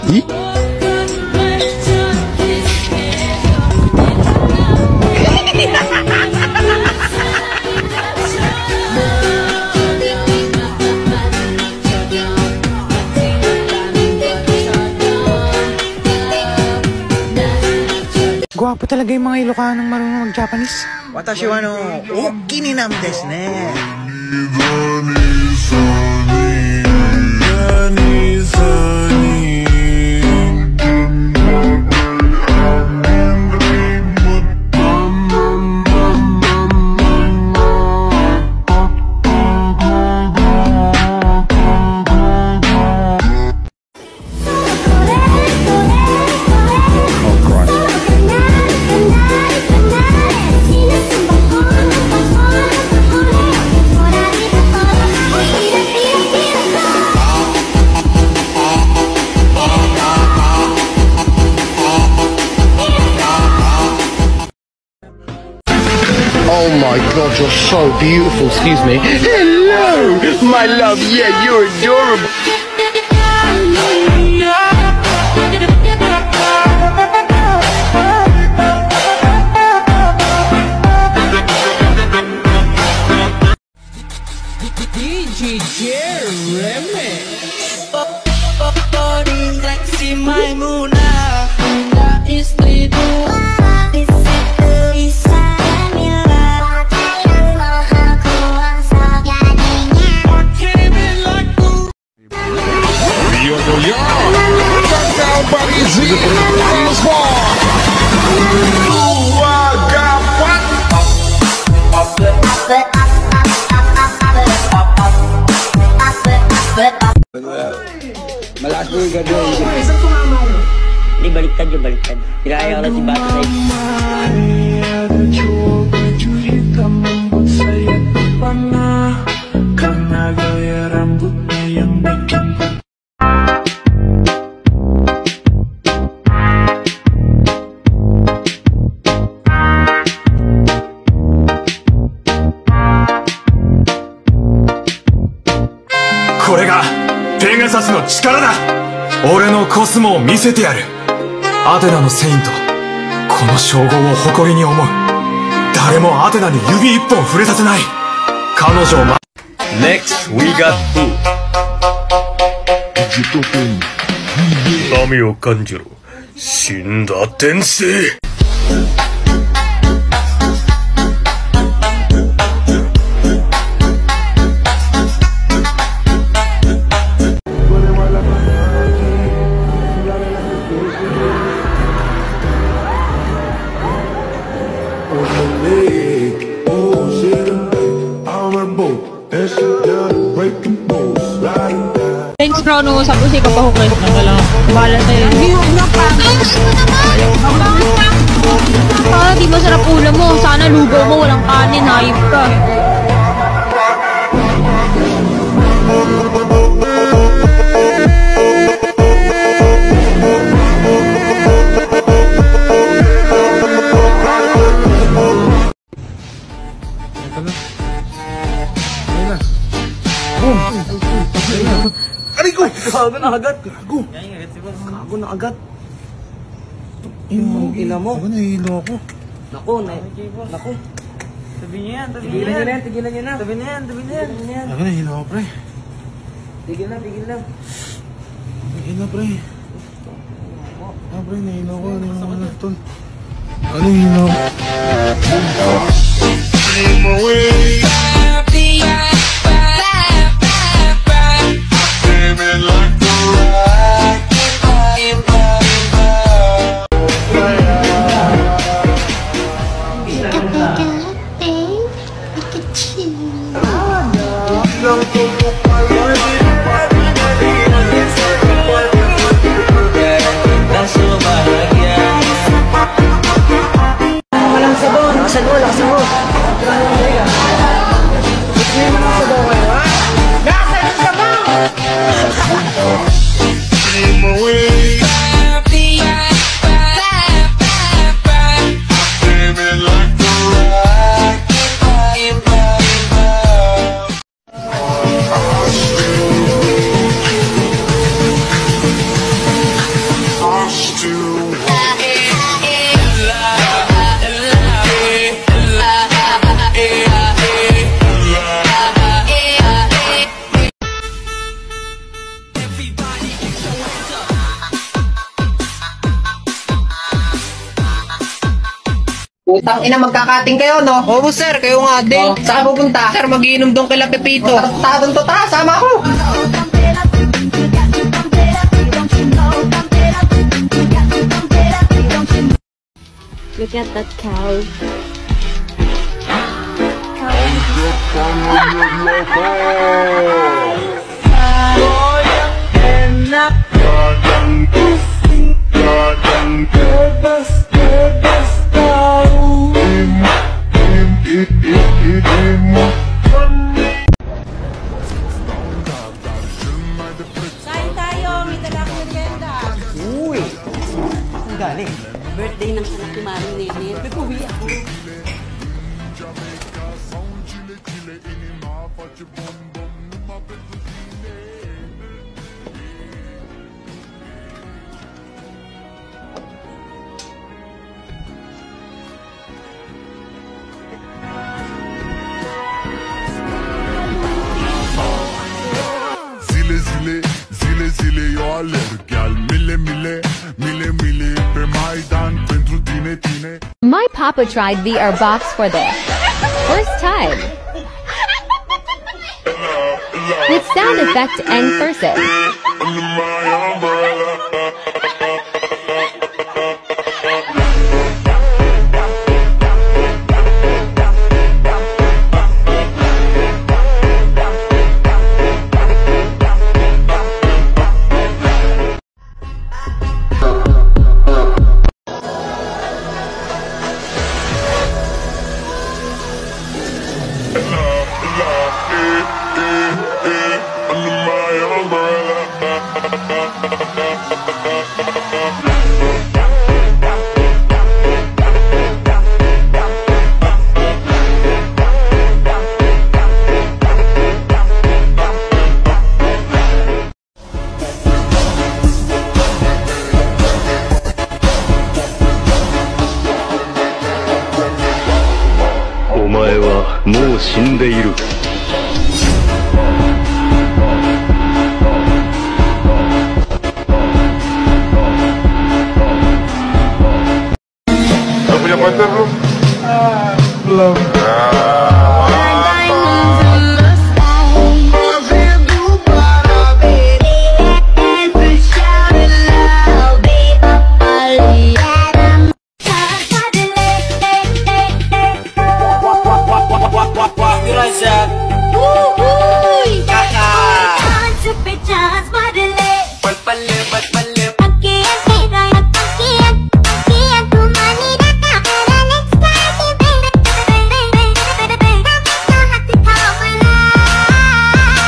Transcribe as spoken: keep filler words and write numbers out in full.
Gwapo talaga yung mga Ilocanong marunong mag-Japanese. Watashi wa no oki ni namu desu ne. Oh my God, you're so beautiful. Excuse me. Hello, my love. Yeah, you're adorable. D J Jeremy. Malakas mo yung gagawin. Hindi, baliktad yun, baliktad. Pinakaya ko lang si Bata sa Pegasusの力だ。俺のコスモを見せてやる。アテナのセイント、この称号を誇りに思う。誰もアテナに指一本触れさせない。彼女をま Next we got who? 痛みを感じろ、死んだ天使。 Thanks, Crono. Sabi ko sa'yo, papahukay. Bahala tayo. Hindi, huwag na pa. Ah, di ba sarap ulam mo? Sana lugaw mo, walang kanin. Hayop ka. Aray ko! Gago na agad. Gago. Gago na agad. Yung ina mo. Ako nahihilo ako. Naku, naku. Tabi niya yan, tabi niya yan. Tigilan niya na, tabi niya yan, tabi niya yan. Ako nahihilo ako, pre. Tigil na, tigil na. Nahihilo, pre. Ah, pre, nahihilo ako. Nahihilo ako na, tol. Ano nahihilo ako? I'm away. Lakasan mo, lakasan mo. Utang ina, magkakating kayo, no? Oo, sir. Kayo nga din. Oh, saan pupunta? Sir, magiinom doon kila Pepito. Tatadon to ta, sama ko. Look at that cow. Kain tayo, may dalang merienda. Uy! Ang galing. Birthday ng anak ni Mami Nene. Nag-uwi ako. Zile zile, zile zile eu alerg Al mile mile, mile mile Pe Maidan pentru tine, tine My papa tried V R box for this first time with sound effect and cursive. Omae wa mou shinde iru. Udah punya pacar belum? Ah, belum. Raja.